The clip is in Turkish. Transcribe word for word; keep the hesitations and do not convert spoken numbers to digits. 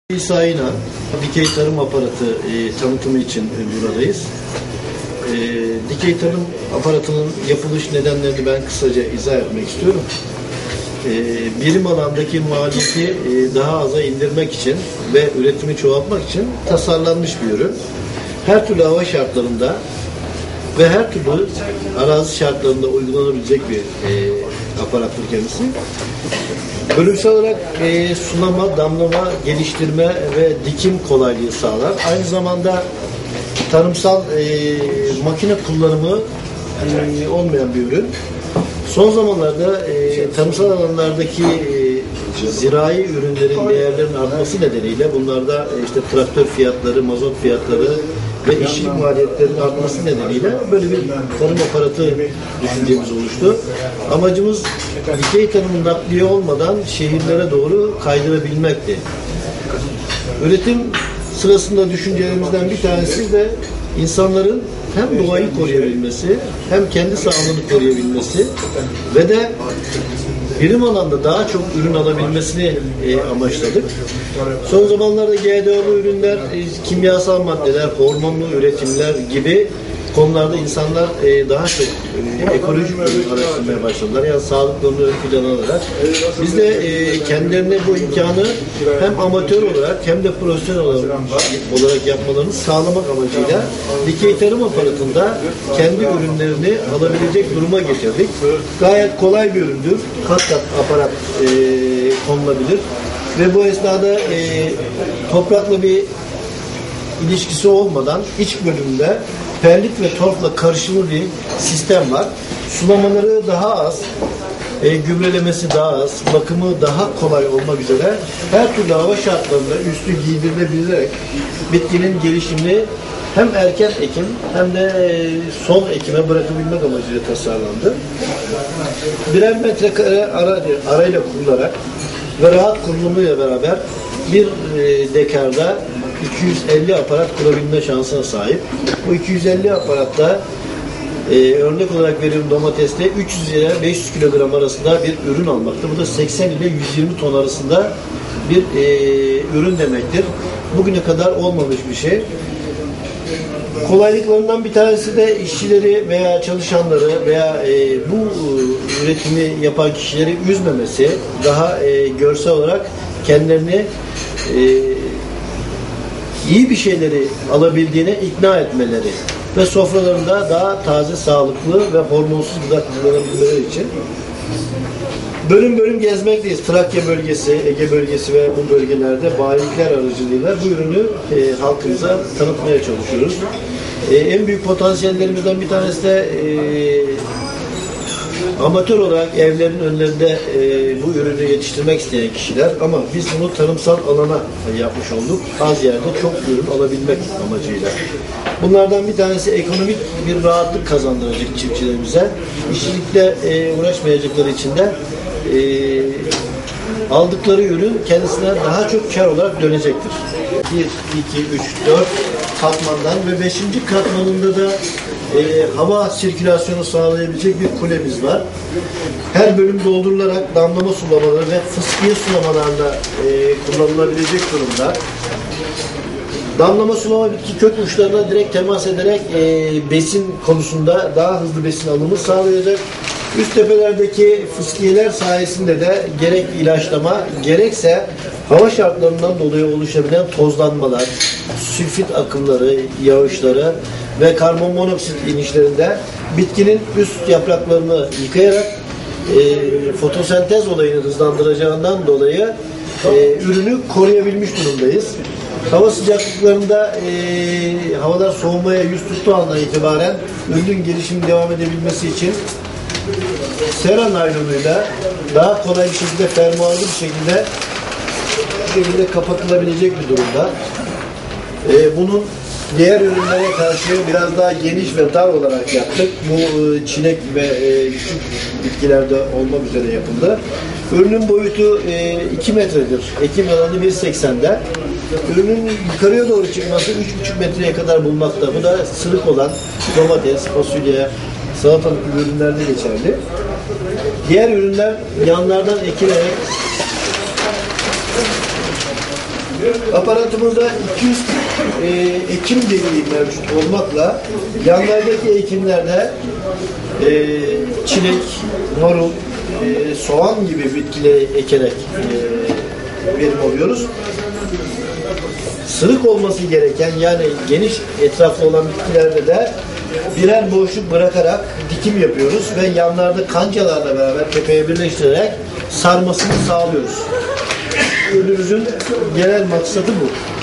İsa İnan, dikey tarım aparatı e, tanıtımı için e, buradayız. E, dikey tarım aparatının yapılış nedenlerini ben kısaca izah etmek istiyorum. E, birim alandaki maliyeti e, daha aza indirmek için ve üretimi çoğaltmak için tasarlanmış bir ürün. Her türlü hava şartlarında ve her türlü arazi şartlarında uygulanabilecek bir e, aparattır kendisi. Bölümsel olarak e, sulama, damlama, geliştirme ve dikim kolaylığı sağlar. Aynı zamanda tarımsal e, makine kullanımı e, olmayan bir ürün. Son zamanlarda e, tarımsal alanlardaki e, zirai ürünlerin değerlerinin artması nedeniyle bunlarda e, işte traktör fiyatları, mazot fiyatları ve işçilik maliyetlerinin artması nedeniyle böyle bir tarım aparatı düşüncemiz oluştu. Amacımız dikey tarımın nakliye olmadan şehirlere doğru kaydırabilmekti. Üretim sırasında düşüncelerimizden bir tanesi de insanların hem doğayı koruyabilmesi, hem kendi sağlığını koruyabilmesi ve de birim alanda daha çok ürün alabilmesini e, amaçladık. Son zamanlarda G D O'lu ürünler, e, kimyasal maddeler, hormonlu üretimler gibi konularda insanlar e, daha çok e, ekolojik ürün araştırmaya başladılar. Yani sağlıklarını ön plana alarak. Biz de e, kendilerine bu imkanı hem amatör olarak hem de profesyonel olarak, olarak yapmalarını sağlamak amacıyla dikey tarım aparatında kendi ürünlerini alabilecek duruma getirdik. Gayet kolay bir üründür. Kat kat aparat e, konulabilir. Ve bu esnada e, toprakla bir ilişkisi olmadan iç bölümde perlit ve torfla karışımlı bir sistem var. Sulamaları daha az, e, gübrelemesi daha az, bakımı daha kolay olmak üzere her türlü hava şartlarında üstü giydirilebilerek bitkinin gelişimini hem erken ekim hem de e, son ekime bırakabilmek amacıyla tasarlandı. Birer metrekare ara, arayla kurularak ve rahat kurulumuyla beraber bir e, dekarda iki yüz elli aparat kurabilme şansına sahip. Bu iki yüz elli aparatta e, örnek olarak veriyorum domateste üç yüz ile beş yüz kilogram arasında bir ürün almakta. Bu da seksen ile yüz yirmi ton arasında bir e, ürün demektir. Bugüne kadar olmamış bir şey. Kolaylıklarından bir tanesi de işçileri veya çalışanları veya e, bu üretimi yapan kişileri üzmemesi, daha e, görsel olarak kendilerini e, iyi bir şeyleri alabildiğine ikna etmeleri ve sofralarında daha taze, sağlıklı ve hormonsuz gıda kullanabilmeleri için bölüm bölüm gezmekteyiz. Trakya bölgesi, Ege bölgesi ve bu bölgelerde bayilikler aracılığıyla bu ürünü e, halkımıza tanıtmaya çalışıyoruz. E, en büyük potansiyellerimizden bir tanesi de e, amatör olarak evlerin önlerinde e, bu ürünü yetiştirmek isteyen kişiler, ama biz bunu tarımsal alana yapmış olduk. Az yerde çok ürün alabilmek amacıyla. Bunlardan bir tanesi ekonomik bir rahatlık kazandıracak çiftçilerimize. İşçilikle e, uğraşmayacakları için de e, aldıkları ürün kendisine daha çok kar olarak dönecektir. bir, iki, üç, dört katmandan ve beşinci katmanında da e, hava sirkülasyonu sağlayabilecek bir kulemiz var. Her bölüm doldurularak damlama sulamaları ve fıskiye sulamalarla e, kullanılabilecek durumda. Damlama sulama bitki kök uçlarına direkt temas ederek e, besin konusunda daha hızlı besin alımı sağlayacak. Üst tepelerdeki fıskiyeler sayesinde de gerek ilaçlama gerekse hava şartlarından dolayı oluşabilen tozlanmalar, sülfit akımları, yağışları ve karbon monoksit inişlerinde bitkinin üst yapraklarını yıkayarak e, fotosentez olayını hızlandıracağından dolayı e, ürünü koruyabilmiş durumdayız. Hava sıcaklıklarında e, havalar soğumaya yüz tuttuğu andan itibaren ürünün gelişimi devam edebilmesi için sera naylonuyla daha kolay bir şekilde, fermuarlı bir şekilde bir şekilde kapatılabilecek bir durumda. Ee, bunun diğer ürünlere karşı biraz daha geniş ve dar olarak yaptık. Bu e, çilek ve e, küçük bitkilerde olmak üzere yapıldı. Ürünün boyutu e, iki metredir. Ekim alanı bir seksende. Ürünün yukarıya doğru çıkması üç buçuk metreye kadar bulmakta. Bu da sırık olan domates, fasulye, salatalık ürünlerde geçerli. Diğer ürünler yanlardan ekilerek Aparatımızda iki yüz e, ekim deliği mevcut olmakla yanlardaki ekimlerde e, çilek, marul, e, soğan gibi bitkileri ekerek e, verim alıyoruz. Sırık olması gereken, yani geniş etraflı olan bitkilerde de birer boşluk bırakarak dikim yapıyoruz ve yanlarda kancalarla beraber tepeye birleştirerek sarmasını sağlıyoruz. Ürünümüzün genel maksadı bu.